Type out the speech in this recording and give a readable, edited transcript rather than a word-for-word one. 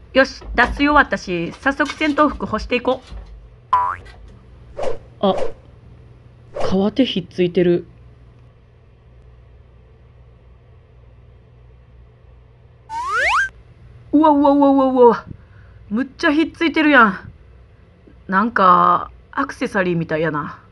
よし、脱水終わったし、早速戦闘服干していこう。あ、革手ひっついてる。うわうわうわうわうわ。むっちゃひっついてるやん。なんか、アクセサリーみたいやな。